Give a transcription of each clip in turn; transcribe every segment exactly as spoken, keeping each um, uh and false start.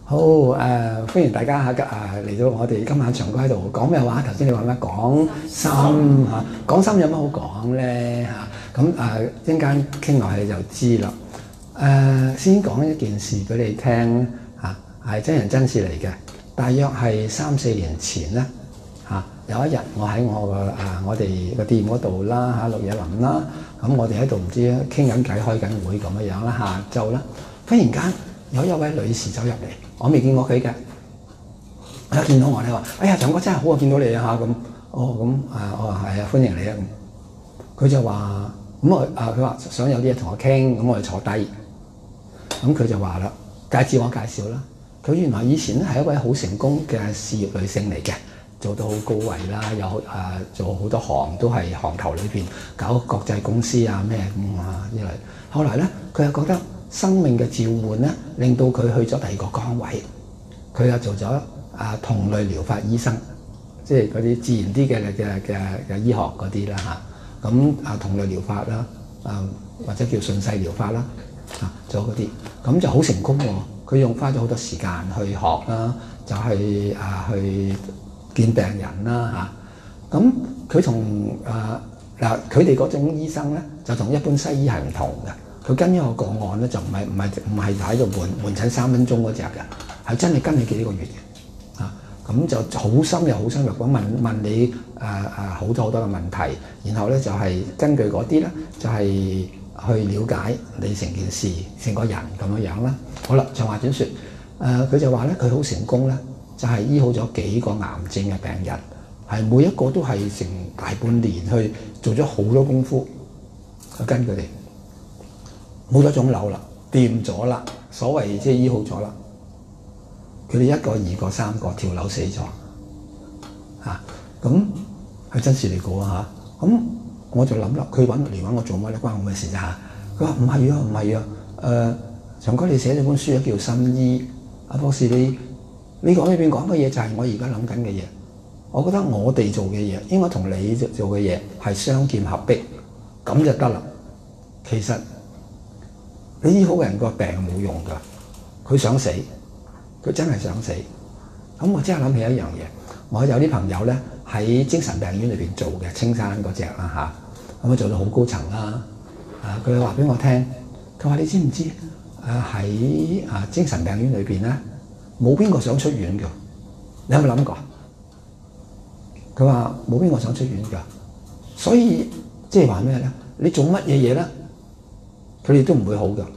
好誒、呃，歡迎大家嚇誒嚟到我哋今晚長哥喺度講咩話？頭先你話咩？講心嚇，講心有乜好講咧嚇？咁誒一陣間傾落去你就知啦。誒、呃、先講一件事俾你聽嚇，係真人真事嚟嘅。大約係三四年前咧嚇，有一日我喺我個誒、呃、我哋個店嗰度啦嚇，陸野林啦，咁我哋喺度唔知傾緊偈、開緊會咁樣樣啦，下晝啦，忽然間有一位女士走入嚟。我未見過佢嘅，一見到我咧話：哎呀，長哥真係好啊，見到你啊嚇咁。哦咁啊，我話係啊，歡迎你啊咁。佢就話咁我啊，佢話想有啲嘢同我傾，咁我哋坐低。咁佢就話啦，介紹我介紹啦。佢原來以前咧係一位好成功嘅事業女性嚟嘅，做到好高位啦，有誒、啊、做好多行都係行頭裏邊搞國際公司啊咩咁啊之類。後來咧，佢又覺得生命嘅召喚咧，令到佢去咗第二個崗位，佢又做咗啊同類療法醫生，即係嗰啲自然啲嘅嘅嘅嘅醫學嗰啲啦嚇。咁啊同類療法啦，啊或者叫順勢療法啦，啊做嗰啲，咁就好成功喎。佢用花咗好多時間去學啦，就係啊去見病人啦嚇。咁佢同啊嗱佢哋嗰種醫生咧，就同一般西醫係唔同嘅。佢跟一個個案咧，就唔係唔係唔係喺度門門診三分鐘嗰隻嘅，係真係跟你幾個月嘅，啊咁就好深又好深入咁問問你誒誒好多好多嘅問題，然後咧就係、是、根據嗰啲咧就係、是、去了解你成件事成個人咁樣樣啦。好啦，長話短説，誒、呃、佢就話咧佢好成功咧，就係、是、醫好咗幾個癌症嘅病人，係每一個都係成大半年去做咗好多功夫去跟佢哋。冇咗腫瘤啦，掂咗啦，所謂即係醫好咗啦。佢哋一個、二個、三個跳樓死咗，嚇咁係真事嚟嘅嚇。咁我就諗啦，佢揾嚟揾我做乜咧？關我咩事啫嚇？佢話唔係啊，唔係啊，誒、呃，長哥你寫咗本書叫《心醫》，阿博士你你講裏邊講嘅嘢就係我而家諗緊嘅嘢。我覺得我哋做嘅嘢應該同你做嘅嘢係相劍合璧，咁就得啦。其實你醫好嘅人個病冇用㗎，佢想死，佢真係想死。咁我即刻諗起一樣嘢，我有啲朋友咧喺精神病院裏邊做嘅，青山嗰隻啦嚇，咁啊做到好高層啦。啊，佢話俾我聽，佢話你知唔知？誒喺啊精神病院裏邊咧，冇邊個想出院㗎。你有冇諗過？佢話冇邊個想出院㗎，所以即係話咩咧？你做乜嘢嘢咧？佢哋都唔會好㗎，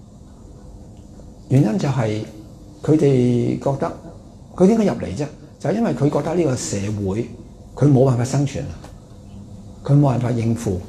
原因就係佢哋覺得佢點解入嚟啫？就係因為佢覺得呢個社會佢冇辦法生存，佢冇辦法應付，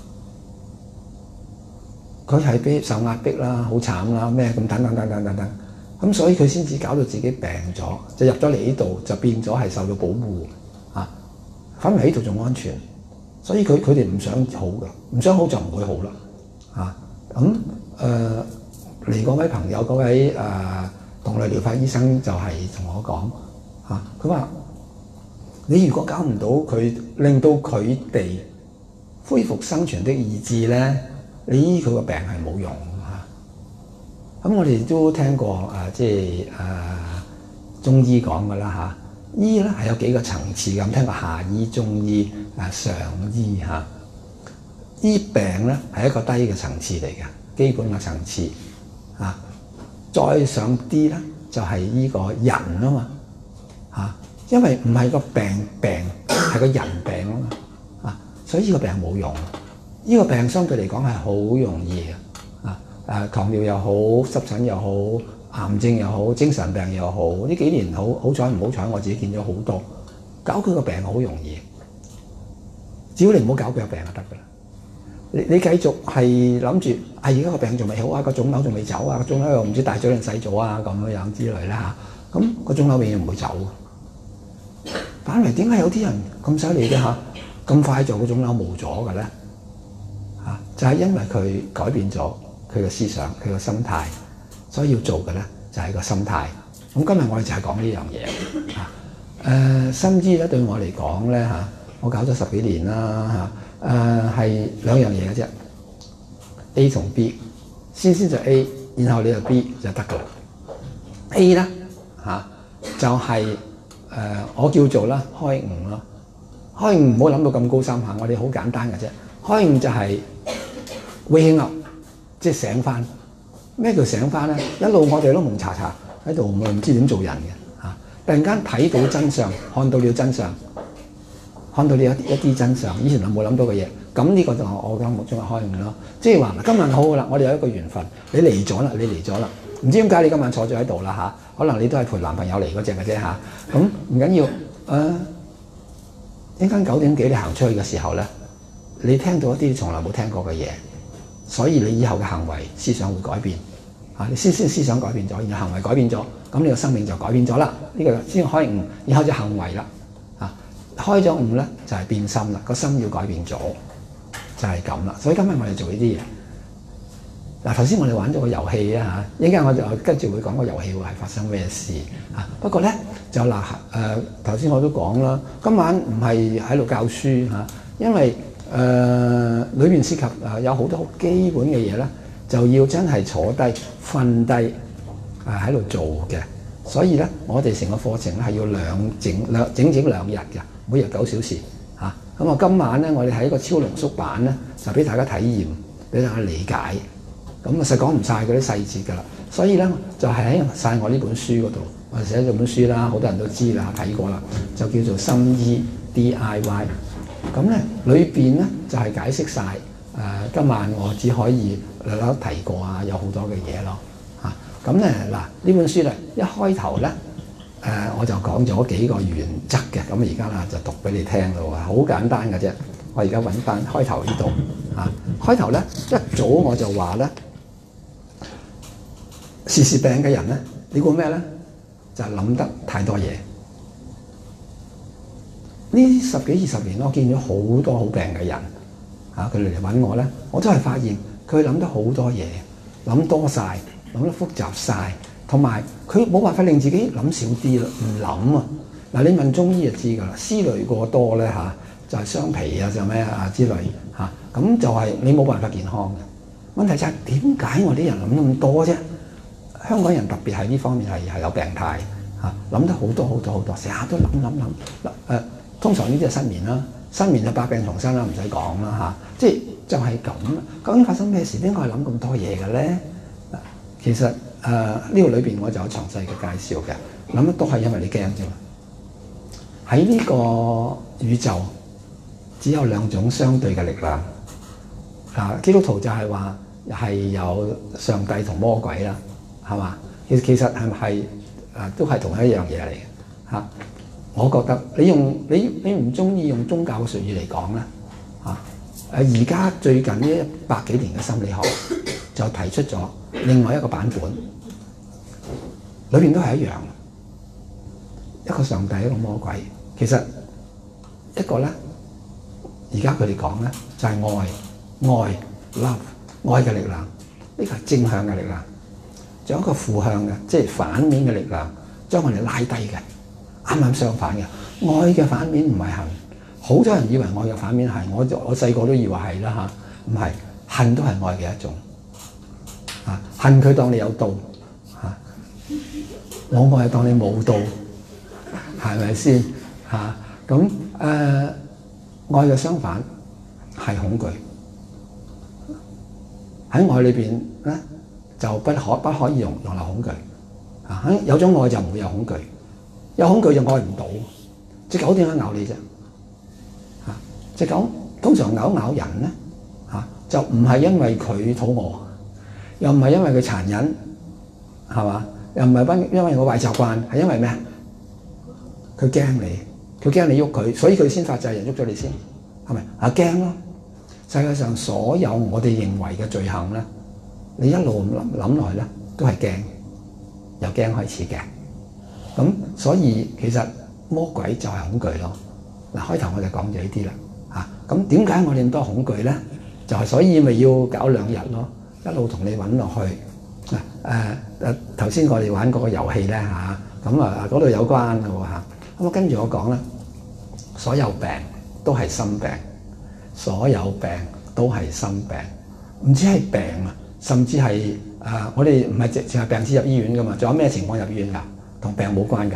佢係俾受壓迫啦，好慘啦，咩咁等等等等等等，咁所以佢先至搞到自己病咗，就入咗嚟呢度就變咗係受到保護啊，反而喺度仲安全，所以佢佢哋唔想好㗎，唔想好就唔會好啦，啊！咁誒嚟嗰位朋友嗰位誒、呃、同類療法醫生就係同我講嚇，佢、啊、話你如果搞唔到佢，令到佢哋恢復生存的意志咧，你醫佢個病係冇用嚇。咁、啊、我哋都聽過誒、啊，即係誒、啊、中醫講噶啦嚇，醫咧係有幾個層次嘅，咁聽過下醫、中醫、誒上醫嚇。啊醫病咧係一個低嘅層次嚟嘅，基本嘅層次啊，再上啲咧就係、是、呢個人啊嘛嚇，因為唔係個病病係個人病啊嘛啊，所以呢個病冇用，呢、這個病相對嚟講係好容易嘅啊誒，糖尿又好，濕疹又好，癌症又好，精神病又好，呢幾年好好彩唔好彩，我自己見咗好多，搞佢個病好容易，只要你唔好搞佢個病就得㗎啦。你你繼續係諗住啊，而家個病仲未好啊，個腫瘤仲未走啊，個腫瘤又唔知大咗定細咗啊，咁樣樣之類啦嚇。咁個腫瘤永遠唔會走。反為點解有啲人咁犀利嘅嚇，咁快就個腫瘤冇咗嘅咧？嚇，就係因為佢改變咗佢嘅思想，佢嘅心態，所以要做嘅咧就係個心態。咁今日我哋就係講呢樣嘢嚇。誒，心醫咧對我嚟講咧嚇，我搞咗十幾年啦嚇。誒係兩樣嘢嘅啫 ，A 同 B，先先就 A，然後你就 B 就得㗎啦。A 咧嚇，就係、是、誒、呃、我叫做啦開悟咯。開悟唔好諗到咁高深嚇，我哋好簡單嘅啫。開悟就係 waking up，即係醒翻。咩叫醒翻咧？一路我哋都蒙查查喺度，唔知點做人嘅嚇。突然間睇到真相，看到了真相，看到了一啲一啲真相，以前係冇諗到嘅嘢。咁呢個就係我心目中嘅開悟咯。即係話嗱，今晚好好啦，我哋有一個緣分，你嚟咗啦，你嚟咗啦。唔知點解你今晚坐咗喺度啦嚇？可能你都係陪男朋友嚟嗰隻嘅啫嚇。咁唔緊要，誒、呃，一陣間九點幾你行出去嘅時候咧，你聽到一啲從來冇聽過嘅嘢，所以你以後嘅行為思想會改變嚇。你先先思想改變咗，然後行為改變咗，咁你個生命就改變咗啦。呢、這個先開悟，然後就行為啦嚇。開咗悟咧就係、是、變心啦，個心要改變咗。就係咁啦，所以今日我哋做呢啲嘢。嗱，頭先我哋玩咗個遊戲啊嚇，一陣間我就跟住會講個遊戲會係發生咩事嚇。不過咧就嗱誒，頭先我都講啦，今晚唔係喺度教書嚇，因為誒裏邊涉及誒有好多好基本嘅嘢咧，就要真係坐低瞓低誒喺度做嘅。所以咧，我哋成個課程咧係要兩整兩整整兩日嘅，每日九小時。嚇咁啊！今晚咧，我哋喺一個超濃縮版咧，就俾大家體驗，俾大家理解。咁啊，實講唔晒嗰啲細節㗎啦。所以咧，就係喺晒我呢本書嗰度，我哋寫咗本書啦，好多人都知啦，睇過啦，就叫做心醫 D I Y。咁咧，裏邊咧就係、是、解釋晒。誒、呃，今晚我只可以略略提過啊，有好多嘅嘢咯。嚇咁咧嗱，呢本書咧一開頭咧。誒、呃、我就講咗幾個原則嘅，咁而家啦就讀俾你聽咯喎，好簡單嘅啫。我而家揾翻開頭呢度嚇，開頭咧一早我就話咧，時時病嘅人咧，你估咩咧？就係、是、諗得太多嘢。呢十幾二十年，我見咗好多好病嘅人嚇，佢哋嚟揾我咧，我都係發現佢諗得好多嘢，諗多晒，諗得複雜晒。同埋佢冇辦法令自己諗少啲啦，唔諗啊！嗱，你問中醫就知㗎啦，思慮過多咧嚇，就係傷脾啊，就咩啊之類嚇，咁就係你冇辦法健康嘅。問題就係點解我啲人諗咁多啫？香港人特別係呢方面係係有病態嚇，諗得好多好多好多，成日都諗諗諗嗱誒。通常呢啲係失眠啦，失眠就百病叢生啦，唔使講啦嚇。即係就係咁啦。究竟發生咩事？點解係諗咁多嘢嘅咧？嗱，其實。誒呢個裏邊我就有詳細嘅介紹嘅，諗得都係因為你驚啫嘛。喺呢個宇宙只有兩種相對嘅力量，啊基督徒就係話係有上帝同魔鬼啦，係嘛？其實其實係咪係誒都係同一樣嘢嚟嘅嚇？我覺得你用你你唔中意用宗教嘅術語嚟講咧嚇，誒而家最近呢一百幾年嘅心理學就提出咗另外一個版本。裏邊都係一樣，一個上帝，一個魔鬼。其實一個咧，而家佢哋講咧就係、是、愛，愛 love， 愛嘅力量，呢個係正向嘅力量。仲有一個負向嘅，即係反面嘅力量，將我哋拉低嘅。啱啱相反嘅，愛嘅反面唔係恨。好多人以為愛嘅反面係，我我細個都以為係啦嚇，唔係，恨都係愛嘅一種。啊，恨佢當你有刀。我愛當你冇到，係咪先嚇？咁誒、呃，愛嘅相反係恐懼。喺愛裏邊咧，就不可不可以容容留恐懼。啊，有種愛就唔會有恐懼，有恐懼就愛唔到。隻狗點解咬你啫？嚇，隻狗通常咬咬人咧，嚇就唔係因為佢肚餓，又唔係因為佢殘忍，係嘛？又唔係因因為我壞習慣，係因為咩？佢驚你，佢驚你喐佢，所以佢先發制人喐咗你先，係咪？啊驚咯！世界上所有我哋認為嘅罪行咧，你一路諗諗落去咧，都係驚，由驚開始嘅。咁所以其實魔鬼就係恐懼咯。嗱，開頭我就講咗呢啲啦，嚇咁點解我哋咁多恐懼咧？就係、是、所以咪要搞兩日咯，一路同你揾落去。嗱誒誒頭先我哋玩嗰個遊戲咧嚇，咁啊嗰度有關嘅喎嚇，咁啊跟住我講啦，所有病都係心病，所有病都係心病，唔止係病啊，甚至係誒、呃、我哋唔係淨淨係病先入醫院噶嘛，仲有咩情況入醫院㗎？ 同病冇關㗎？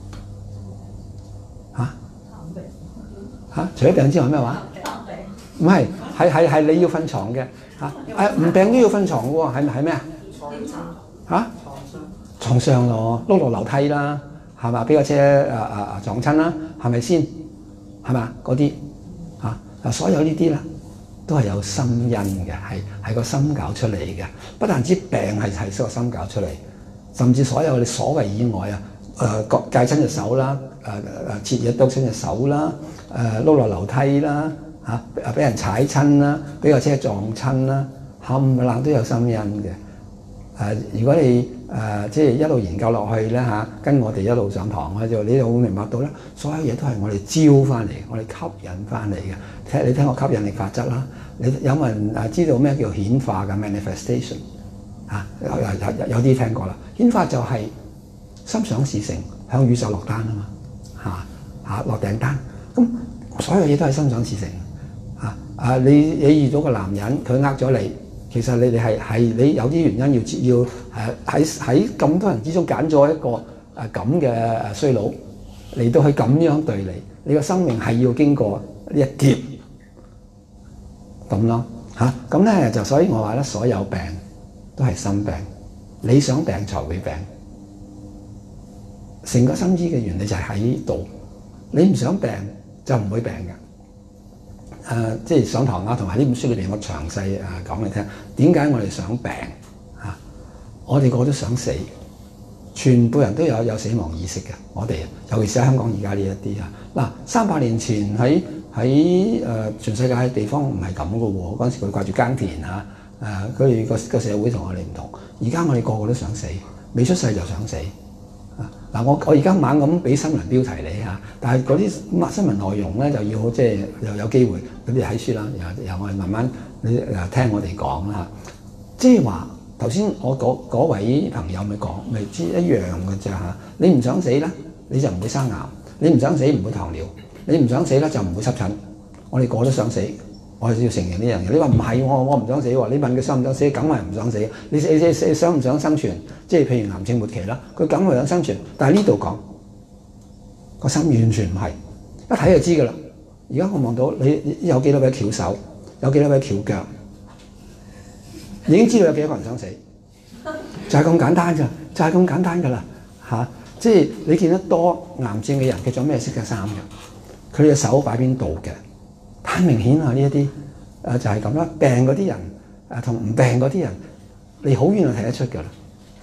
嚇嚇，除咗病之外咩話？唔係，係係係你要瞓床嘅嚇，誒唔病都要瞓床嘅喎，係咪係咩啊？嚇，床上咯，碌落樓梯啦，係嘛？俾個車誒誒誒撞親啦，係咪先？係嘛？嗰啲嚇嗱，所有呢啲啦，都係有心因嘅，係係個心搞出嚟嘅。不但止病係係個心搞出嚟，甚至所有你所謂以外啊，誒割戒親隻手啦，誒誒切嘢剁親隻手啦，誒碌落樓梯啦。嚇！誒俾人踩親啦，俾個車撞親啦，冚唪唥都有心因嘅。誒、呃，如果你誒、呃、即係一路研究落去咧嚇，跟我哋一路上堂咧，就你就會明白到咧，所有嘢都係我哋招翻嚟，我哋吸引翻嚟嘅。聽你聽過吸引力法則啦，你有冇人誒知道咩叫顯化嘅 manifestation 嚇、啊？有有有啲聽過啦。顯化就係心想事成，向宇宙落單啊嘛嚇嚇落訂單。咁所有嘢都係心想事成。啊！啊！你你遇到個男人，佢呃咗你，其實你哋係係你有啲原因要要誒喺喺咁多人之中揀咗一個誒咁嘅衰佬嚟到去咁樣對你，你個生命係要經過呢一劫咁咯嚇。咁咧就所以我話咧，所有病都係心病，你想病才會病，成個心醫嘅原理就係喺度，你唔想病就唔會病嘅。誒、呃，即係上堂啊，同埋呢本書裏邊，我詳細誒講你聽，點解我哋想病啊？我哋個個都想死，全部人都有有死亡意識嘅。我哋，尤其是喺香港而家呢一啲啊，嗱，三百年前喺喺誒全世界嘅地方唔係咁嘅喎，嗰陣時佢掛住耕田嚇，誒佢哋個個社會同我哋唔同。而家我哋個個都想死，未出世就想死。嗱，我我而家猛咁俾新聞標題你嚇，但係嗰啲新聞內容咧就要即係又有機會嗰啲睇書啦，又又我哋慢慢你誒聽我哋講啦嚇。即係話頭先我嗰位朋友咪講咪知一樣嘅啫嚇。你唔想死咧，你就唔會生癌；你唔想死唔會糖尿；你唔想死咧就唔會濕疹。我哋個個都想死，我哋要承認呢樣嘢。你話唔係我我唔想死喎？你問佢想唔想死，梗係唔想死。你你你想唔想生存？即係譬如癌症末期啦，佢梗係想生存。但係呢度講個心完全唔係，一睇就知㗎啦。而家我望到你有幾多位翹手，有幾多位翹腳，已經知道有幾多個人想死，就係咁簡單㗎，就係咁簡單㗎啦嚇。即係你見得多癌症嘅人，佢着咩色嘅衫嘅？佢哋嘅手擺邊度嘅？太明顯啦！呢一啲誒就係咁啦。病嗰啲人誒同唔病嗰啲人，你好遠就睇得出㗎啦。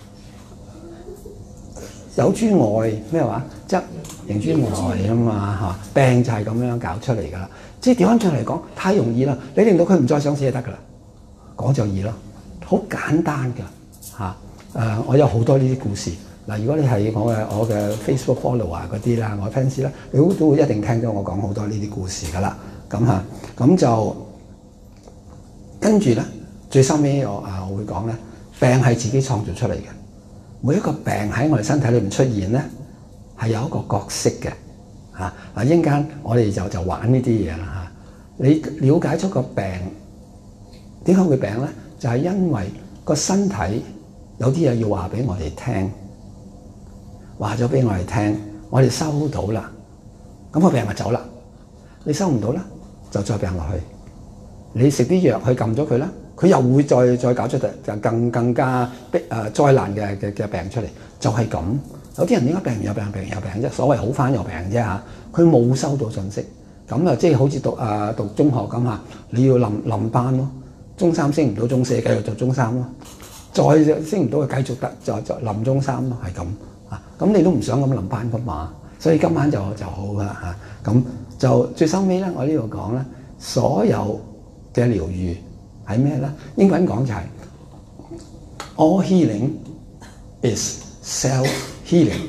有諸外咩話？則形諸外啊嘛嚇。病就係咁樣搞出嚟㗎啦。即係調翻轉嚟講，太容易啦。你令到佢唔再想死就得㗎啦，講就易咯，好簡單㗎嚇。誒，我有好多呢啲故事嗱。如果你係我嘅我嘅 Facebook follow 啊嗰啲啦，我 fans 啦，你都都會一定聽到我講好多呢啲故事㗎啦。咁嚇，咁就跟住咧，最收尾我啊我會講咧，病係自己創造出嚟嘅。每一個病喺我哋身體裏面出現咧，係有一個角色嘅嚇。嗱，一陣間我哋就就玩呢啲嘢啦嚇。你了解咗個病點解會病咧？就係因為個身體有啲嘢要話俾我哋聽，話咗俾我哋聽，我哋收到啦，咁個病就走啦。你收唔到啦，就再病落去。你食啲藥去撳咗佢啦，佢又會再再搞出就更更加逼誒災難嘅嘅嘅病出嚟，就係咁。有啲人點解病完又病，病完又病啫？所謂好返又病啫嚇，佢冇收到信息，咁啊即係好似讀啊讀中學咁嚇，你要臨臨班咯，中三升唔到中四，繼續做中三咯，再升唔到就繼續得就就臨中三咯，係咁啊。咁你都唔想咁臨班噶嘛，所以今晚就就好啦嚇。咁就最收尾咧，我呢度講咧，所有嘅療癒係咩咧？英文講就係 All healing is self-healing。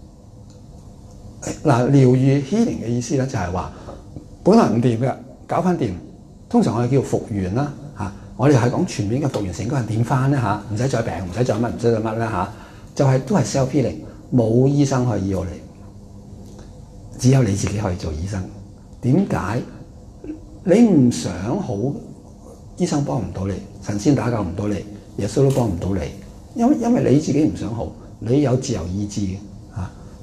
嗱，療癒 healing 嘅意思咧就係話，本來唔掂嘅，搞翻掂。通常我哋叫復原啦嚇。我哋係講全面嘅復原，成個人點翻咧嚇？唔使再病，唔使再乜，唔使再乜啦嚇。就係、是、都係 self-healing，冇醫生可以醫我哋，只有你自己可以做醫生。點解你唔想好？醫生幫唔到你，神仙打救唔到你，耶穌都幫唔到你，因為因為你自己唔想好，你有自由意志嘅嚇。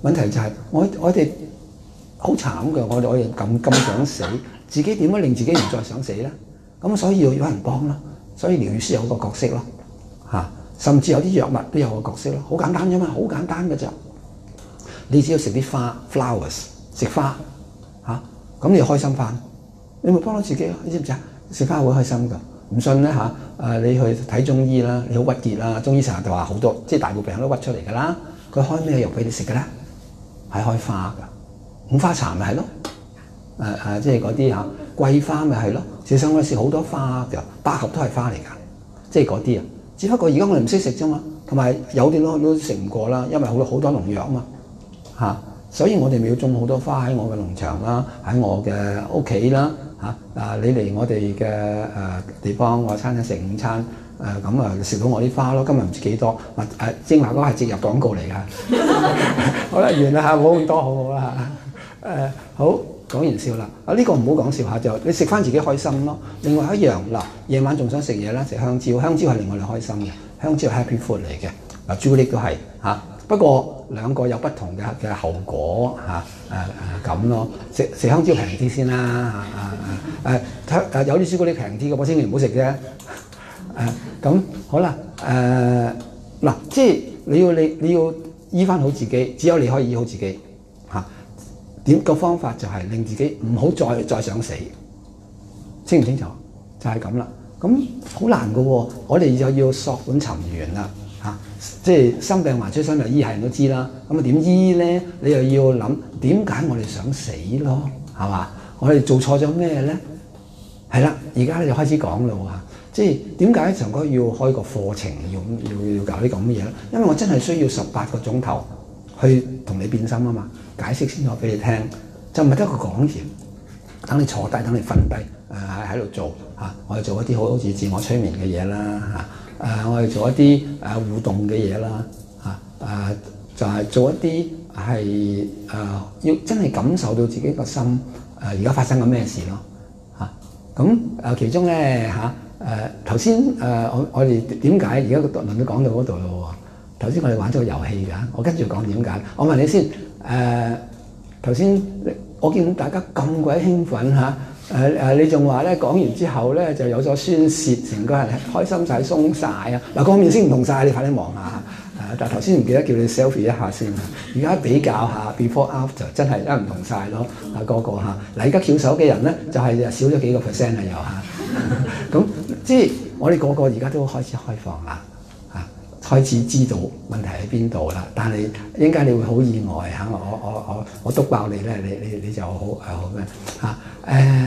問題就係、是、我我哋好慘嘅，我哋我哋咁咁想死，自己點樣令自己唔再想死咧？咁所以要有人幫咯，所以療愈師有個角色咯，嚇，甚至有啲藥物都有個角色咯，好簡單啫嘛，好簡單嘅啫。你只要食啲花 flowers， 食花嚇，咁、啊、你就開心翻，你咪幫到自己咯，你知唔知啊？食花會開心㗎，唔信咧嚇，誒你去睇中醫啦，你好鬱結啦，中醫成日就話好多，即係大部分病都屈出嚟㗎啦，佢開咩藥俾你食㗎咧？係開花㗎，五花茶咪係咯，誒、啊、誒即係嗰啲嚇桂花咪係咯，事實上我哋食好多花㗎，百合都係花嚟㗎，即係嗰啲啊，只不過而家我哋唔識食啫嘛，同埋有啲都都食唔過啦，因為好多好多農藥啊嘛。嚇、啊，所以我哋咪要種好多花喺我嘅農場啦，喺我嘅屋企啦，嚇啊！你嚟我哋嘅誒地方，我餐廳食午餐，誒咁啊食到我啲花咯。今日唔知幾多，誒誒正話嗰個係植入廣告嚟㗎。好啦，完啦嚇，冇咁多好好啦嚇。誒好，講完笑啦。啊呢、呢個唔好講笑下，就你食翻自己開心咯。另外一樣嗱，夜晚仲想食嘢啦，食香蕉，香蕉係令我哋開心嘅，香蕉係 happy food 嚟嘅。嗱朱古力都係嚇。啊不過兩個有不同嘅嘅後果嚇，誒誒咁咯。食食香蕉平啲先啦嚇，誒誒誒有啲朱古力平啲嘅，我千祈唔好食啫。誒、啊、咁好啦，誒、啊、嗱，即係你要你你要醫翻好自己，只有你可以醫好自己嚇。點、啊、個方法就係令自己唔好再再想死，清唔清楚？就係咁啦。咁好難嘅喎，我哋就要溯本尋源啦。嚇、啊，即係心病還出心病，醫係人都知啦。咁啊點醫咧？你又要諗點解我哋想死咯？係嘛？我哋做錯咗咩咧？係啦，而家咧就開始講啦喎。即係點解長哥要開個課程，要要要搞啲咁嘅嘢咧？因為我真係需要十八個鐘頭去同你變心啊嘛，解釋清楚俾你聽，就唔係得個講完，等你坐低，等你瞓低，誒喺喺度做嚇、啊。我哋做一啲好好似自我催眠嘅嘢啦嚇。啊誒、呃，我哋做一啲誒、呃、互動嘅嘢啦，嚇、啊、誒、呃、就係、是、做一啲係誒要真係感受到自己個心誒而家發生緊咩事咯，嚇咁誒其中咧嚇誒頭先誒我我哋點解而家個論都講到嗰度咯喎？頭先我哋玩咗個遊戲㗎，我跟住講點解？我問你先誒頭先我見到大家咁鬼興奮嚇。誒誒、呃，你仲話咧講完之後咧就有咗宣泄，成個人開心晒、鬆晒啊！嗱，個面先唔同晒，你快啲望下。誒、呃，但係頭先唔記得叫你 selfie 一下先。而家比較下 before after，真係一唔同晒咯。啊，個個嚇嗱，而家翹手嘅人咧就係、是、少咗幾個 percent 啊，又嚇。咁即係我哋個個而家都開始開放啦，嚇、啊、開始知道問題喺邊度啦。但係應該你會好意外嚇，我我我我篤爆你咧，你你你就好誒好咩嚇？誒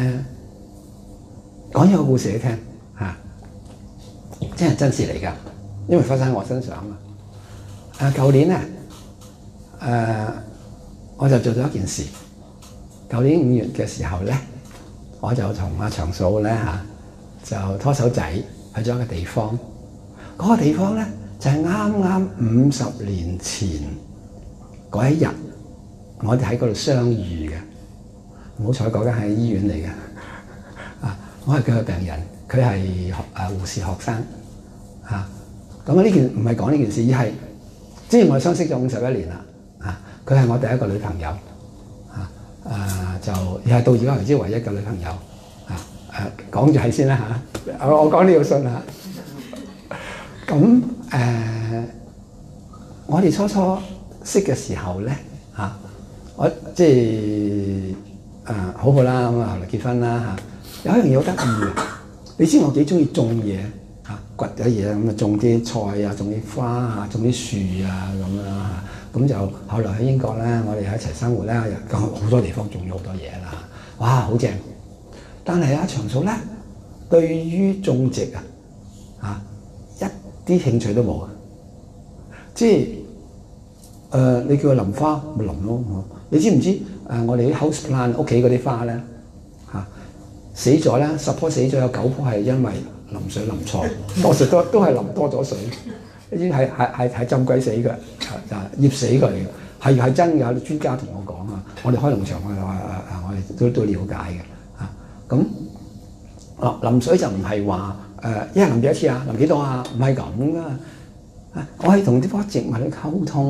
講咗個故事你聽嚇，真係真事嚟㗎，因為發生喺我身上啊嘛。誒舊年咧，誒我就做咗一件事。舊年五月嘅時候咧，我就同阿長嫂咧嚇，就拖手仔去咗一個地方。嗰個地方咧就係啱啱五十年前嗰一日，我哋喺嗰度相遇嘅。唔好彩嗰間係醫院嚟嘅，啊！我係佢嘅病人，佢係學誒護士學生，嚇。咁啊呢件唔係講呢件事，而係之前我哋相識咗五十一年啦，啊！佢係我第一個女朋友，嚇、啊、誒就而係到而家為止唯一嘅女朋友，啊誒講住係先啦嚇，我我講呢個信嚇。咁誒，我哋初初識嘅時候咧，嚇、啊、我即係。誒、啊、好好啦，咁啊後來結婚啦嚇、啊。有一樣嘢好得意嘅，你知我幾中意種嘢嚇，掘咗嘢咁啊，種啲菜啊，種啲花啊，種啲樹啊咁樣嚇。咁就後來喺英國咧，我哋喺一齊生活咧，又好多地方種咗好多嘢啦。哇，好正！但係阿長嫂咧，對於種植啊嚇一啲興趣都冇啊。即係誒、呃，你叫佢淋花咪淋咯。你知唔知？誒、呃，我哋啲 house plant 屋企嗰啲花咧嚇、啊、死咗咧，十棵死咗有九棵係因為淋水淋錯，多數都都係淋多咗水，已經係係係係浸鬼死嘅，就係醃死佢嘅，係係真嘅。專家同我講啊，我哋開農場我哋話誒誒，我哋都都了解嘅嚇。咁、啊、哦，淋水就唔係話誒一日淋幾多次啊，淋幾多啊？唔係咁噶，我係同啲棵植物去溝通。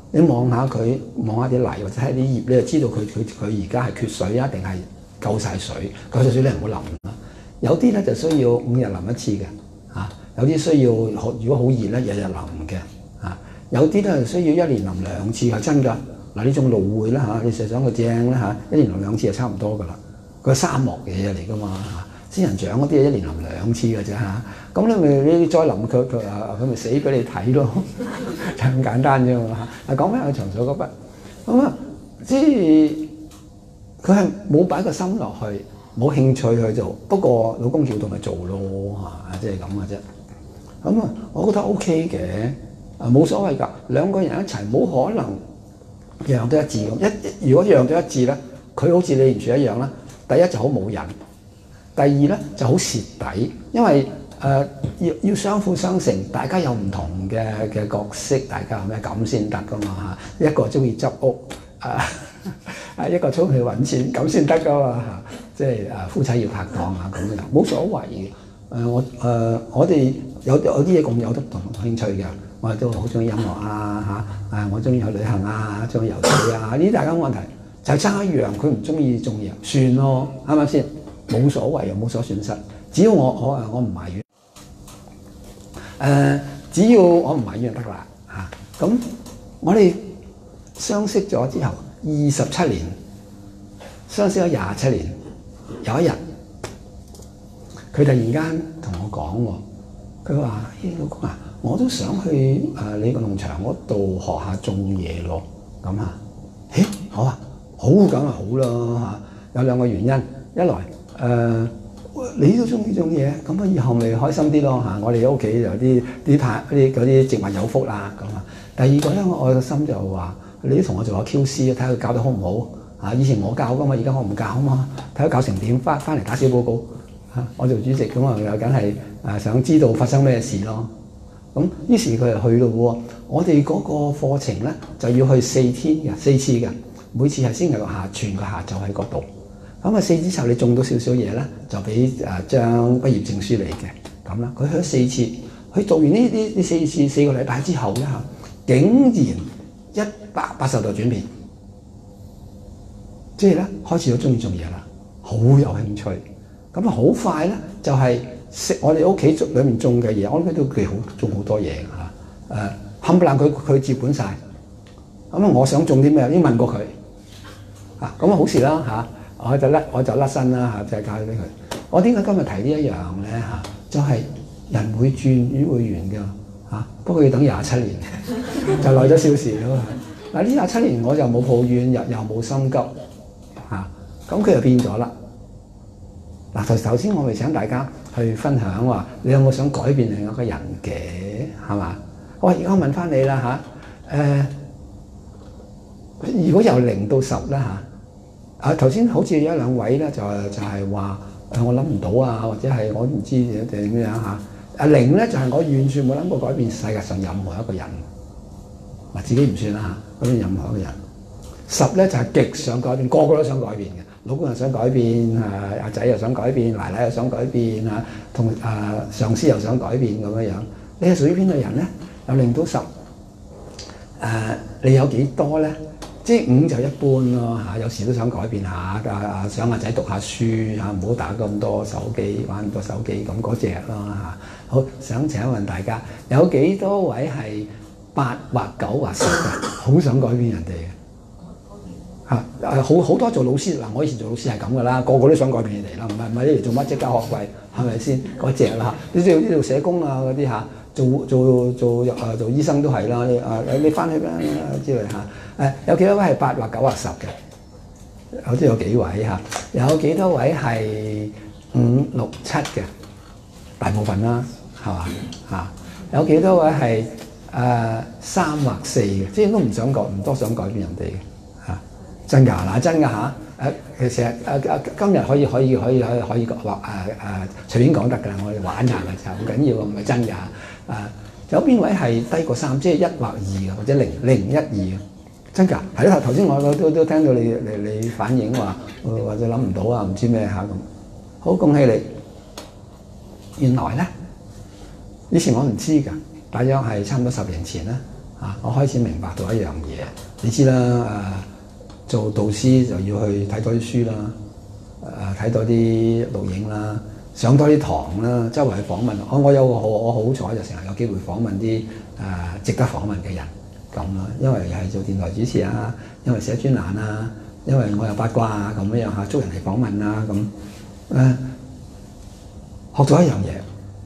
你望下佢，望下啲泥或者係啲葉，你就知道佢佢佢而家係缺水啊，定係夠晒水？夠晒水你唔好淋啦。有啲咧就需要五日淋一次嘅，嚇。有啲需要如果好熱咧，日日淋嘅，嚇。有啲咧需要一年淋兩次，係真㗎。嗱呢種蘆薈啦嚇，你實想佢正咧嚇，一年淋兩次就差唔多㗎啦。佢係沙漠嘅嘢嚟㗎嘛嚇。仙人掌嗰啲係一年淋兩次㗎啫嚇。咁你咪你再淋佢佢啊佢咪死俾你睇咯，就咁簡單啫嘛嚇。講翻去長手嗰筆，咁啊即係佢係冇擺個心落去，冇興趣去做。不過老公叫到咪做咯嚇，即係咁嘅啫。咁啊，我覺得 OK 嘅，啊冇所謂㗎。兩個人一齊冇可能樣樣都一致咁。一如果樣樣都一致咧，佢好似你完全一樣啦。第一就好冇癮，第二咧就好蝕底，因為誒、呃、要要相輔相成，大家有唔同嘅嘅角色，大家有咩咁先得㗎嘛嚇？一個中意執屋，啊啊一個出去揾錢，咁先得㗎嘛嚇？即係誒夫妻要拍檔啊咁樣，冇所謂嘅。誒、呃、我誒、呃、我哋有有啲嘢咁有得同興趣嘅，我哋都好中意音樂啊嚇，啊我中意去旅行啊，中意游水啊，呢啲大家冇問題。就爭一樣，佢唔中意種嘢，算咯，啱唔啱先？冇所謂又冇所損失，只要我我誒我唔埋怨，誒、呃、只要我唔埋怨就得啦嚇。咁、啊、我哋相識咗之後二十七年，相識咗廿七年，有一日佢突然間同我講喎，佢話：咦、hey, 老公啊，我都想去誒、呃、你個農場嗰度學下種嘢咯，咁啊，誒好啊！好梗係好啦嚇，有兩個原因，一來誒、呃、你都中意種嘢，咁啊以後咪開心啲咯嚇，我哋屋企有啲啲太啲嗰啲植物有福啦咁啊。第二個咧，我個心就話你都同我做下 Q C 睇下佢教得好唔好嚇。以前我教噶嘛，而家我唔教啊嘛，睇下教成點，翻翻嚟打小報告嚇。我做主席咁啊，又梗係誒想知道發生咩事咯。咁於是佢就去咯喎。我哋嗰個課程咧就要去四天嘅，四次嘅。每次係星期六下，全個下晝喺嗰度。咁啊，四之後你種到少少嘢咧，就俾誒張畢業證書你嘅咁啦。佢去咗四次，佢做完呢呢呢四次四個禮拜之後咧嚇，竟然一百八十度轉變，即係咧開始都中意種嘢啦，好有興趣。咁啊，好快咧就係、是、食我哋屋企裏面種嘅嘢，我諗佢都幾好種好多嘢㗎嚇。誒冚唪唥佢佢接管晒。咁啊，我想種啲咩？已經問過佢。啊，咁啊好事啦嚇，我就甩我就甩身啦嚇，就係交咗俾佢。我點解今日提呢一樣咧嚇？就係、是、人會轉魚會圓㗎嚇，不過要等廿七年，就耐咗少少咯。嗱呢廿七年我就冇抱怨，又又冇心急嚇，咁佢就變咗啦。嗱頭頭先我咪請大家去分享話，你有冇想改變另一個人嘅係嘛？我而家問翻你啦嚇，誒、呃，如果由零到十啦嚇。啊！頭先好似有一兩位咧，就就係話誒，我諗唔到啊，或者係我唔知定點樣嚇。啊零咧就係、是、我完全冇諗過改變世界上任何一個人，話自己唔算啦嚇，改變任何一個人。十咧就係、是、極想改變，個個都想改變嘅，老公又想改變，啊阿仔又想改變，奶奶又想改變啊，同啊上司又想改變咁樣樣。你係屬於邊個人咧？由零到十，誒、啊、你有幾多咧？即係五就一般咯嚇，有時都想改變下，啊啊想阿仔讀下書嚇，唔好打咁多手機，玩咁多手機咁嗰隻咯嚇。好，想請問大家有幾多位係八或九或十嘅，好想改變人哋嘅嚇？誒好好多做老師嗱，我以前做老師係咁噶啦，個個都想改變你哋啦，唔係唔係你嚟做乜即交學費係咪先嗰隻啦嚇？你做呢度社工啊嗰啲嚇，做做做誒做，做醫生都係啦，你啊你翻去啦之類嚇。誒有幾多位係八或九或十嘅？好似有幾位嚇，有幾多位係五六七嘅？大部分啦，係嘛嚇？有幾多位係誒三或四嘅？即係都唔想改，唔多想改變人哋嘅嚇。真㗎嗱，真㗎嚇。誒其實誒誒今日可以可以可以可以可以話誒誒隨便講得㗎啦，我哋玩下㗎就唔緊要，唔係真㗎。誒有邊位係低過三，即係一或二嘅，或者零零一二嘅？真㗎，係啦！頭先我都都聽到你你你反映話，或者諗唔到啊，唔知咩嚇咁。好，恭喜你！原來咧，以前我唔知㗎，大約係差唔多十年前啦。 啊，我開始明白到一樣嘢，你知啦，誒、啊、做導師就要去睇多啲書啦，誒、啊、睇多啲錄影啦，上多啲堂啦，周圍去訪問。我我有個好我好彩就成日有機會訪問啲誒、啊、值得訪問嘅人咁啦，因為係做電台主持啊，因為寫專欄啊，因為我有八卦啊咁樣嚇，捉人嚟訪問啊咁誒、啊，學咗一樣嘢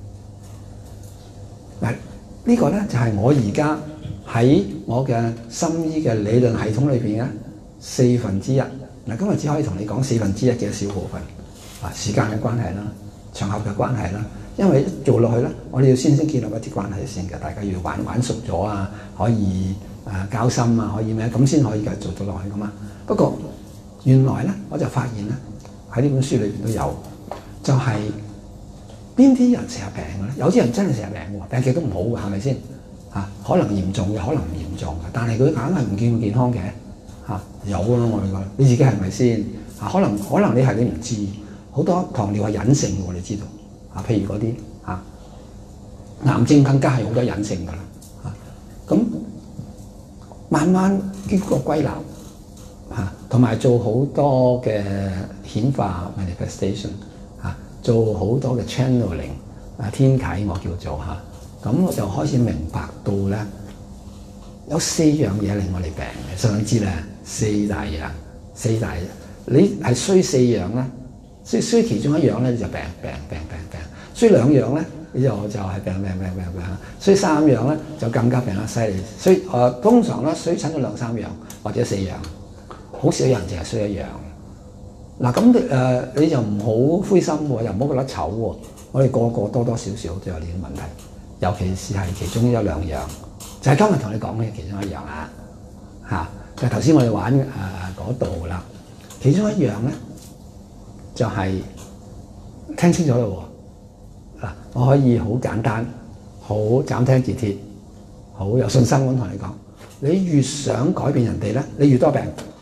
嗱，呢個咧就係我而家喺我嘅深醫嘅理論系統裏邊嘅四分之一。嗱，今日只可以同你講四分之一嘅小部分啊，時間嘅關係啦，場合嘅關係啦，因為做落去咧，我哋要先先建立一啲關係先嘅，大家要玩玩熟咗啊，可以誒、呃、交心啊，可以咩咁先可以繼續做到落去噶嘛。不過原來咧，我就發現咧喺呢本書裏邊都有，就係邊啲人成日病嘅咧？有啲人真係成日病喎，病極都唔好嘅，係咪先嚇？可能嚴重嘅，可能唔嚴重嘅，但係佢硬係唔健唔健康嘅嚇、啊、有啊！我哋講你自己係咪先嚇？可能可能你係你唔知，好多糖尿係隱性嘅，我哋知道嚇，譬如嗰啲嚇癌症更加係好多隱性㗎啦嚇。咁、啊、慢慢經過歸納嚇，同、啊、埋做好多嘅顯化 manifestation 嚇、啊，做好多嘅 channeling 啊天啟我叫做嚇，咁、啊、我就開始明白到咧有四樣嘢令我哋病嘅，想知咧四大嘢，四大你係衰四樣咧，衰衰其中一樣咧你就病病病病病，衰兩樣咧你就就係病病病病病，衰三樣咧就更加病得犀利，衰誒、呃、通常咧衰診咗兩三樣或者四樣，好少人淨係衰一樣。嗱咁誒你就唔好灰心喎，又唔好覺得醜喎，我哋個個多多少少都有呢啲問題，尤其是係其中一兩樣，就係、是、今日同你講嘅其中一樣啦嚇。就頭先我哋玩誒嗰度啦，其中一樣咧就係、是、聽清楚啦喎嗱，我可以好簡單、好斬釘截鐵、好有信心咁同你講，你越想改變人哋咧，你越多病。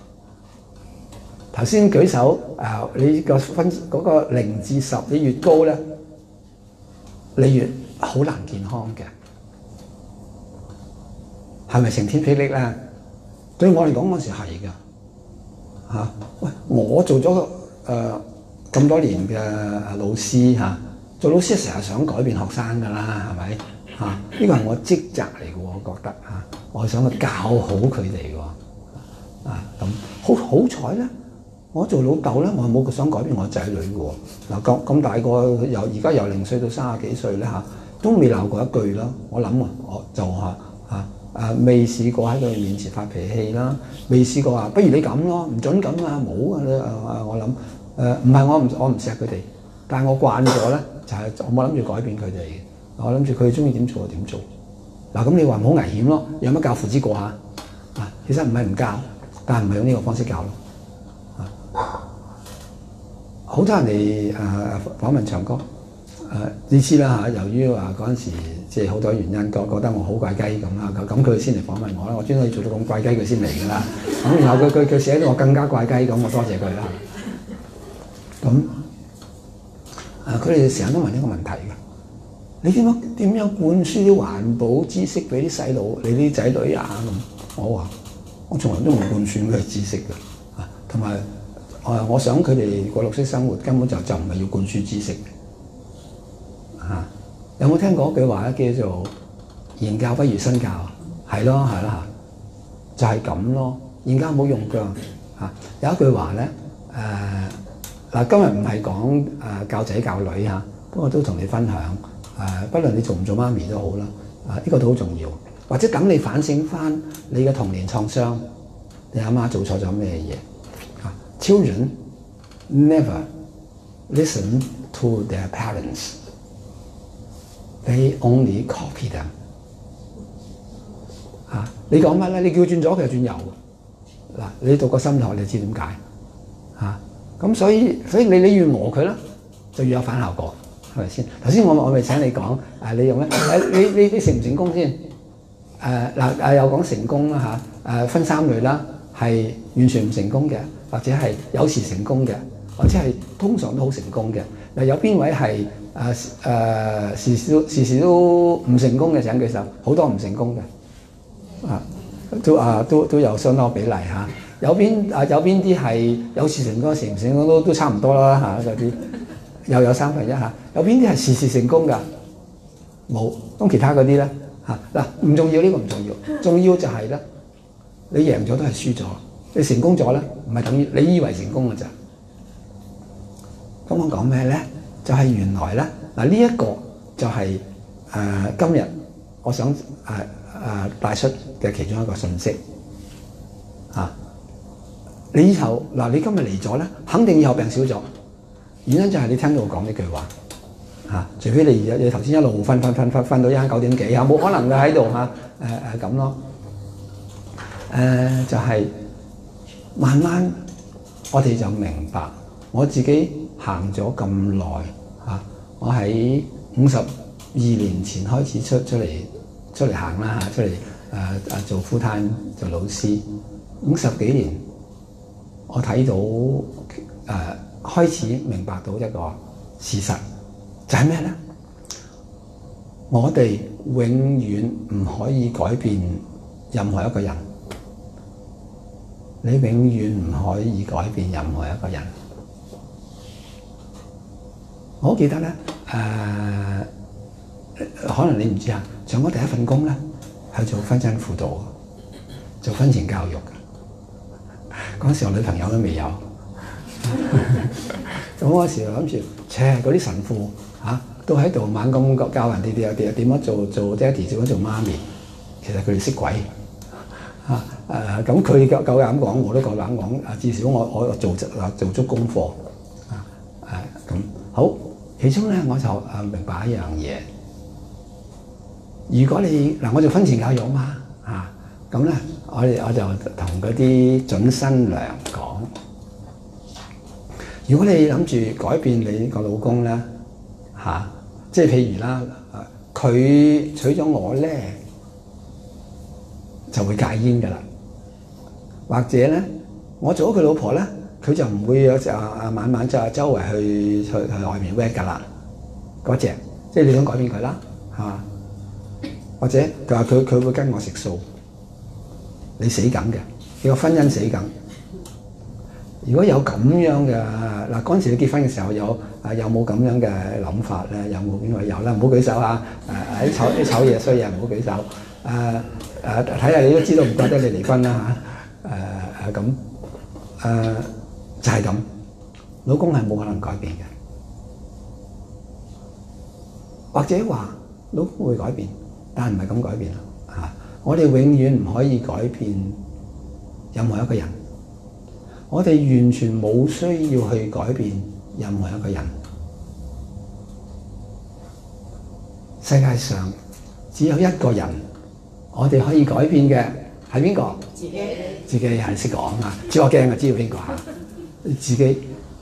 頭先舉手誒、呃，你個分嗰、那個零至十，你越高咧，你越好難健康嘅，係咪晴天霹靂咧？對我嚟講嗰時係㗎嚇。喂，我做咗誒咁多年嘅老師嚇、啊，做老師成日想改變學生㗎啦，係咪嚇？呢個係我職責嚟嘅，我覺得嚇、啊，我想去教好佢哋喎啊咁好好彩咧。我做老豆咧，我係冇想改變我仔女嘅喎。嗱咁咁大個，由而家由零歲到三十幾歲咧嚇，都未鬧過一句啦。我諗啊，我就話嚇誒未試過喺佢面前發脾氣啦，未試過話不如你咁咯，唔準咁啊，冇啊！誒我諗誒唔係我唔我唔錫佢哋，但係我慣咗咧，就係、是、我冇諗住改變佢哋嘅。我諗住佢哋中意點做就點做。嗱咁你話唔好危險咯？有乜教父之過嚇？啊，其實唔係唔教，但係唔係用呢個方式教咯。好多人哋誒、呃、訪問長哥誒，你、呃、知啦嚇。由於話嗰陣時即係好多原因，覺覺得我好怪雞咁啦，咁佢先嚟訪問我啦。我專登做到咁怪雞，佢先嚟㗎啦。咁然後佢佢佢寫到我更加怪雞，咁我多謝佢啦。咁誒，佢哋成日都問一個問題嘅：你點樣點樣灌輸啲環保知識俾啲細路、你啲仔女啊？咁我話我從來都唔灌輸咩知識嘅啊，同埋。誒，我想佢哋過綠色生活根本就就唔係要灌輸知識嚇、啊。有冇聽過一句話咧？叫做言教不如身教，係咯係咯嚇，就係、是、咁咯。言教冇用㗎嚇、啊。有一句話咧誒嗱，今日唔係講誒教仔教女嚇、啊，不過都同你分享誒、啊，不論你做唔做媽咪都好啦，啊呢、這個都好重要。或者等你反省翻你嘅童年創傷，你阿媽做錯咗咩嘢？Children never listen to their parents. They only copy them. 嚇、啊，你講乜咧？你叫轉左，佢就轉右。嗱，你讀過心理學，你知點解嚇？咁、啊、所以所以你你越磨佢啦，就越有反效果，係咪先？頭先我我咪請你講誒，你用咧誒，你你你成唔成功先？誒嗱誒，又講成功啦嚇誒，分三類啦，係完全唔成功嘅。或者係有時成功嘅，或者係通常都好成功嘅。嗱，有邊位係誒誒時時都時時都唔成功嘅？請舉手。好多唔成功嘅。 啊，都啊都都有相當比例嚇。有邊啊有邊啲係有時成功，時唔成功都都差唔多啦嚇，嗰啲又有三分一嚇。有邊啲係時時成功㗎？冇。咁其他嗰啲咧嚇嗱唔重要，呢個唔重要，重要就係咧你贏咗都係輸咗，你成功咗咧唔係等於你以為成功㗎咋。咁我講咩咧？就係、是、原來咧嗱呢一個就係、是、誒、呃、今日我想誒誒、呃呃、帶出嘅其中一個信息啊！你以後嗱、呃、你今日嚟咗咧，肯定以後病少咗，原因就係你聽到我講呢句話嚇、啊，除非你而家你頭先一路瞓瞓瞓瞓瞓到一晏九點幾嚇，冇可能嘅喺度嚇誒誒咁咯。誒、呃、就係、是、慢慢我哋就明白，我自己行咗咁耐嚇，我喺五十二年前開始出出嚟出嚟行啦嚇，出嚟誒誒做 full time 做老師，五十幾年，我睇到誒、呃、開始明白到一個事實，就係咩咧？我哋永遠唔可以改變任何一個人。你永遠唔可以改變任何一個人。我好記得咧，誒、呃，可能你唔知啊，上我第一份工咧係做婚姻輔導，做婚前教育嘅。嗰陣時我女朋友都未有，咁嗰時諗住，切嗰啲神父嚇、啊、都喺度猛咁教人哋啲點點樣做做爹哋，點樣做媽咪，其實佢哋識鬼。啊誒咁佢夠夠膽講，我都夠膽講。啊，至少我我做啊做足功課啊誒咁好。其中咧我就誒明白一樣嘢。如果你嗱，我做婚前教育嘛啊，咁咧我哋我就同嗰啲準新娘講，如果你諗住改變你個老公咧嚇、啊，即係譬如啦，佢娶咗我咧，就會戒煙㗎啦，或者咧，我做咗佢老婆咧，佢就唔會有就啊晚晚就周圍去去去外面 work 㗎啦，嗰隻，即係你想改變佢啦，係嘛？或者佢話佢佢會跟我食素，你死梗嘅，你個婚姻死梗。如果有咁樣嘅嗱，嗰陣時你結婚嘅時候有啊有冇咁樣嘅諗法咧？有冇邊個有啦？唔好舉手啊！誒啲醜啲醜嘢衰嘢唔好舉手。誒誒睇下你都知道唔怪得你離婚啦嚇。誒誒咁誒就係咁，老公係冇可能改變嘅，或者話老公會改變，但係唔係咁改變啦嚇。我哋永遠唔可以改變任何一個人。我哋完全冇需要去改變任何一個人。世界上只有一個人，我哋可以改變嘅係邊個？自己。自己係識講啊！照我鏡就知道邊個嚇。自己。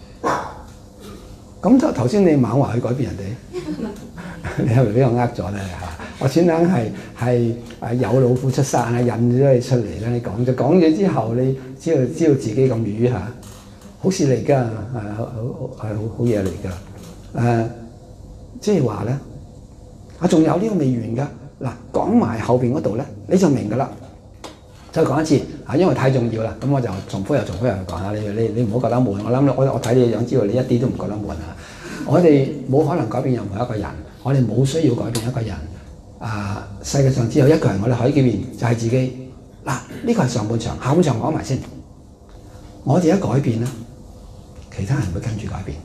咁就頭先你猛話去改變人哋，你係咪俾我呃咗咧嚇？我專登係係誒有老虎出山啊，引咗你出嚟咧。你講咗講咗之後，你知道知道自己咁瘀嚇，好事嚟㗎，係好係好好嘢嚟㗎。誒，即係話咧，啊仲有呢個未完㗎。嗱，講埋後邊嗰度咧，你就明㗎啦。再講一次啊，因為太重要啦，咁我就重複又重複又講下。你你你唔好覺得悶。我諗我我睇你樣知道你一啲都唔覺得悶啊。我哋冇可能改變任何一個人，我哋冇需要改變一個人。啊！世界上只有一個人我哋可以改變，就係、是、自己。嗱、啊，呢、這個係上半場，下半場講埋先。我哋一改變咧，其他人會跟住改變。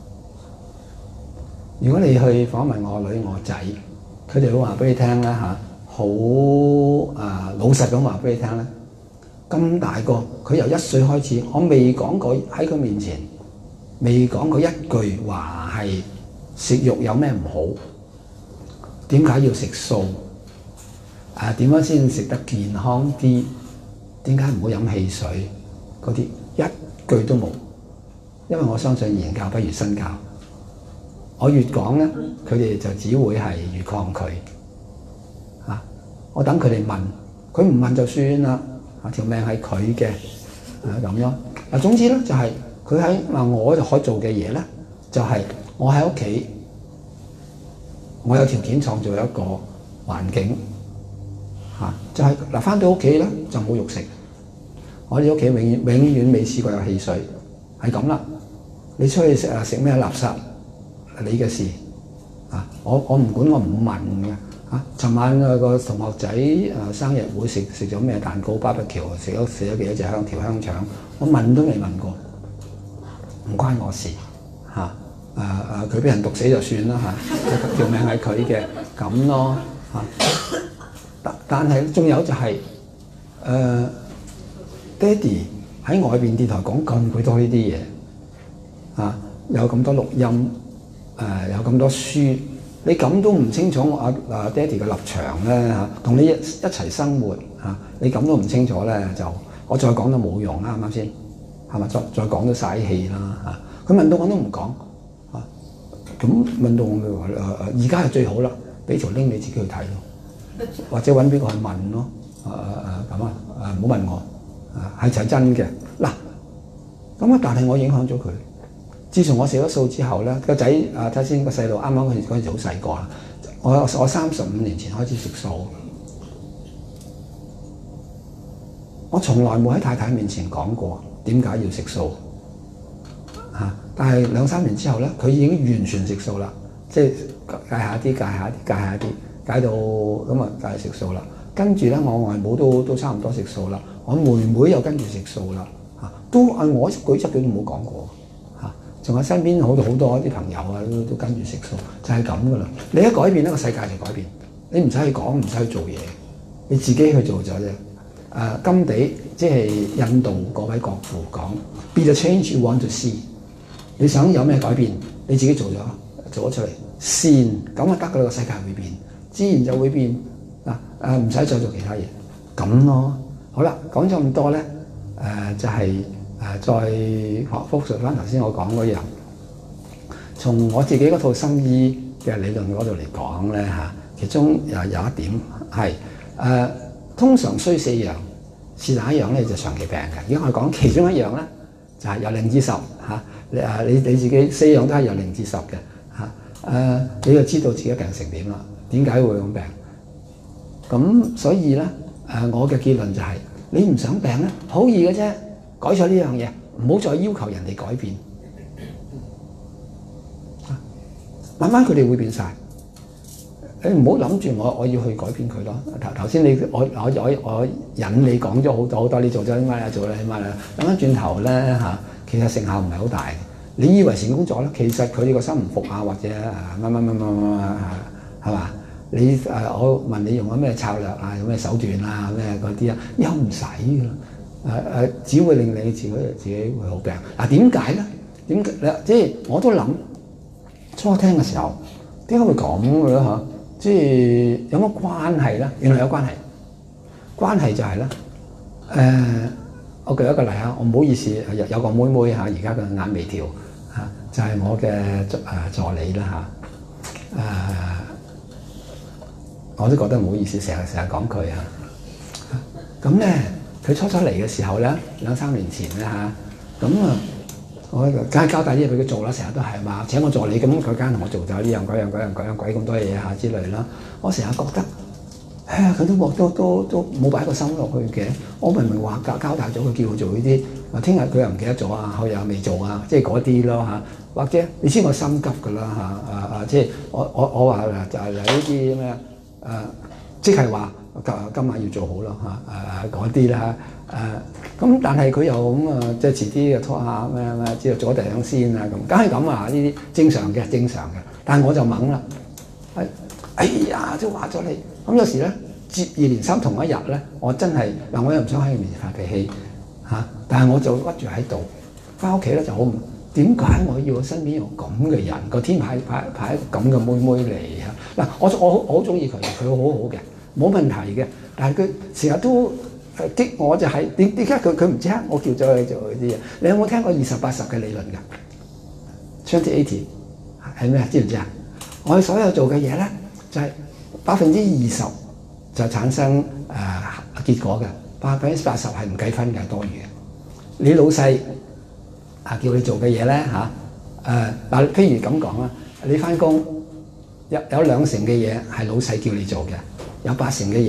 如果你去訪問我女我仔，佢哋會話俾你聽啦嚇，好啊老實咁話俾你聽咧。咁大個，佢由一歲開始，我未講過喺佢面前，未講過一句話係食肉有咩唔好。點解要食素？啊，點樣先食得健康啲？點解唔好飲汽水？嗰啲一句都冇，因為我相信言教不如身教。我越講咧，佢哋就只會係越抗拒。啊，我等佢哋問，佢唔問就算啦。啊，條命係佢嘅，啊咁咯。啊，總之咧就係佢喺話我就可以做嘅嘢咧，就係、是、我喺屋企。我有條件創造一個環境， 嚇，就係嗱翻到屋企咧就冇肉食。我哋屋企永遠永遠未試過有汽水，係咁啦。你出去食啊食咩垃圾，你嘅事啊！我我唔管，我唔問嘅嚇。尋晚啊個同學仔啊生日會食食咗咩蛋糕 barbecue， 食咗食咗幾多隻香條香腸，我問都未問過，唔關我事嚇。啊啊佢俾人毒死就算啦嚇，條命係佢嘅咁咯嚇。但但係仲有就係、是、誒、呃、爹哋喺外邊電台講咁鬼多呢啲嘢。啊！有咁多錄音，誒、呃、有咁多書，你咁都唔清楚我阿阿爹哋嘅立場咧嚇，同、啊、你一一齊生活嚇、啊，你咁都唔清楚咧，就我再講都冇用啦，啱唔啱先？係咪？再再講都嘥氣啦嚇。佢、啊、問到我都唔講嚇，咁、啊、問到我咪話誒誒，而家係最好啦，俾條 link 你自己去睇咯，或者揾邊個去問咯，誒誒誒咁啊誒唔好問我，啊係就係真嘅嗱，咁啊但係我影響咗佢。自從我食咗素之後咧，個仔啊睇先個細路啱啱嗰陣嗰陣時好細個啦。我我三十五年前開始食素，我從來冇喺太太面前講過點解要食素嚇、啊。但係兩三年之後咧，佢已經完全食素啦，即係戒下啲、戒下啲、戒下啲，戒到咁啊，戒食素啦。跟住咧，我外母都都差唔多食素啦，我妹妹又跟住食素啦嚇，都係我一舉一舉都冇講過。仲有身邊好多好多啲朋友啊，都都跟住食素，就係咁噶啦。你一改變，呢個世界就改變。你唔使去講，唔使去做嘢，你自己去做咗啫。誒、呃，甘地即係印度嗰位國父講 ，Be the change you want to see。你想有咩改變，你自己做咗，做咗出嚟先，咁啊得噶啦，個世界會變，自然就會變。嗱、呃、誒，唔使再做其他嘢，咁咯。好啦，講咗咁多咧，誒、呃、就係、是。誒再學復述翻頭先我講嗰樣，從我自己嗰套新醫嘅理論嗰度嚟講咧嚇，其中又有一點係誒、呃，通常需四樣，是哪一樣咧就長期病嘅。如果我講其中一樣咧，就係、是、由零至十嚇，你啊你你自己四樣都係由零至十嘅嚇，誒、啊、你就知道自己病成點啦，點解會咁病？咁所以咧誒、呃，我嘅結論就係、是、你唔想病咧，好易嘅啫。改咗呢樣嘢，唔好再要求人哋改變，慢慢佢哋會變晒。你唔好諗住我我要去改變佢咯。頭頭先你我我我我引你講咗好多好多，你做咗啲乜嘢做啦啲乜啦，諗翻轉頭咧嚇，其實成效唔係好大。你以為成功咗咧，其實佢哋個心唔服啊，或者啊乜乜乜乜乜係嘛？你誒、啊、我問你用咗咩策略啊，有咩手段啊，咩嗰啲啊，又唔使㗎。誒誒、呃，只會令你自己自己會好病。嗱點解咧？點解咧？即係我都諗初聽嘅時候，點解會咁嘅咧嚇？即係有乜關係咧？原來有關係。關係就係、是、咧，誒、呃，我舉一個例啊，我唔好意思，有有個妹妹嚇，而家嘅眼眉跳嚇，就係、是、我嘅助誒助理啦嚇。誒、呃，我都覺得唔好意思，成日成日講佢嚇。咁咧。佢初初嚟嘅時候咧，兩三年前咧嚇，咁啊，我梗係交大啲嘢俾佢做啦，成日都係嘛，請我助理咁，佢梗係同我做咗呢樣嗰樣嗰樣嗰樣鬼咁多嘢嚇之類啦。我成日覺得，唉、哎，佢都冇都都都冇擺個心落去嘅。我明明話交交大咗，佢叫佢做呢啲，話聽日佢又唔記得咗啊，後日又未做啊，即係嗰啲咯嚇。或者你知我心急㗎啦嚇，啊啊，即係我我我話就係呢啲咩誒，即係話。今晚要做好咯嚇，誒嗰啲啦誒，咁但係佢又咁啊，即係遲啲嘅拖下咩咩，知道做咗第兩先啊咁，梗係咁啊，呢啲正常嘅正常嘅，但係我就懵啦，係哎呀都話咗你，咁有時咧接二連三同一日咧，我真係嗱，我又唔想喺佢面前發脾氣嚇，但係我就屈住喺度，翻屋企咧就好唔點解我要我身邊有咁嘅人，個天派派派咁嘅妹妹嚟嚇嗱，我我我好中意佢，佢好好嘅。冇問題嘅，但係佢成日都誒激我就係點點解佢佢唔知我叫咗佢做嗰啲嘢？你有冇聽過二十八十嘅理論㗎 ？twenty eighty 係咩？知唔知啊？我哋所有做嘅嘢咧，就係百分之二十就產生誒、呃、結果嘅，百分之八十係唔計分嘅，多餘嘅。你老細啊叫你做嘅嘢咧嚇誒嗱，譬如咁講啦，你翻工有有兩成嘅嘢係老細叫你做嘅。有八成嘅嘢咧，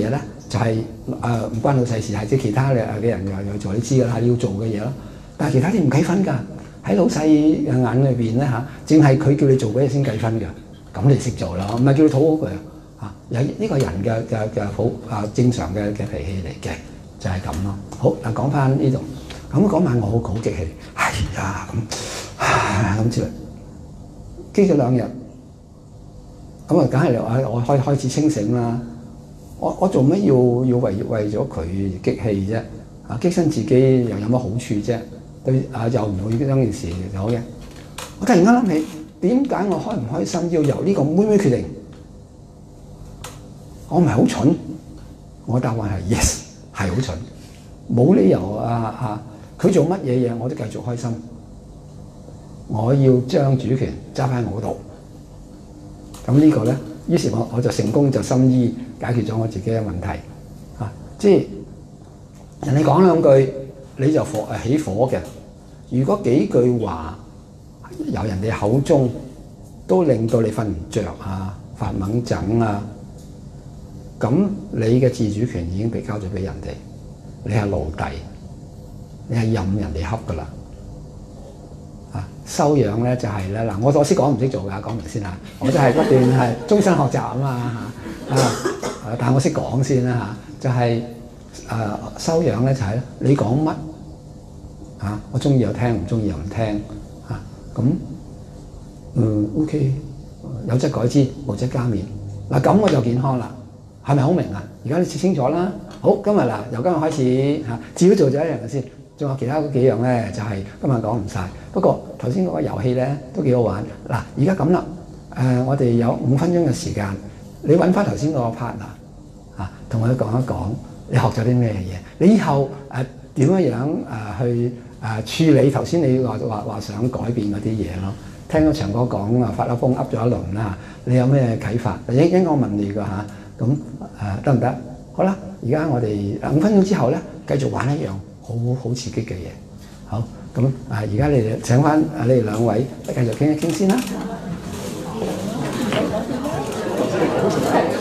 就係誒唔關老細事，係即係其他嘅嘅人又又做，你知㗎啦，你要做嘅嘢咯。但係其他啲唔計分㗎，喺老細嘅眼裏邊咧嚇，淨係佢叫你做嗰嘢先計分㗎。咁你識做啦，唔係叫你討好佢啊。有呢個人嘅嘅嘅好啊正常嘅嘅脾氣嚟嘅，就係咁咯。好嗱，講翻呢度，咁嗰晚我好好激氣，係啊咁咁之類，激咗兩日，咁啊梗係我我開開始清醒啦。我我做咩要要為為咗佢激氣啫？啊，激親自己又有乜好處啫？對啊，又唔會將件事就好嘅。我突然間諗起，點解我開唔開心要由呢個妹妹決定？我唔係好蠢，我答案係 yes， 係好蠢，冇理由啊啊！佢做乜嘢嘢我都繼續開心。我要將主權揸喺我度。咁呢個咧，於是我我就成功就心醫解決咗我自己嘅問題啊！即係人哋講兩句你就火誒起火嘅，如果幾句話由人哋口中都令到你瞓唔着啊、發猛疹啊，咁你嘅自主權已經被交咗俾人哋，你係奴隸，你係任人哋恰噶啦。啊，修養咧就係咧嗱，我我識講唔識做㗎，講明先啦。我就係不斷係終身學習啊嘛嚇啊！但係我識講先啦嚇，就係、是、誒、啊、修養咧就係、是、你講乜啊？我中意又聽，唔中意又唔聽啊！咁嗯 OK， 有則改之，無則加勉。嗱咁我就健康啦，係咪好明啊？而家你切清楚啦。好，今日嗱由今日開始嚇，至少做咗一樣嘅先。仲有其他嗰幾樣咧，就係、是、今日講唔晒。不過頭先嗰個遊戲咧都幾好玩。嗱，而家咁啦，誒、呃，我哋有五分鐘嘅時間，你揾翻頭先嗰個 partner 啊，同佢講一講你學咗啲咩嘢，你以後誒點樣樣誒去誒處理頭先你話話話想改變嗰啲嘢咯。聽咗長哥講啊，發咗瘋噏咗一輪啦，你有咩啟發？應應該我問你㗎嚇，咁誒得唔得？好啦，而家我哋五分鐘之後咧，繼續玩一樣。好好刺激嘅嘢，好咁啊！而家你哋請翻啊，你哋兩位繼續傾一傾先啦。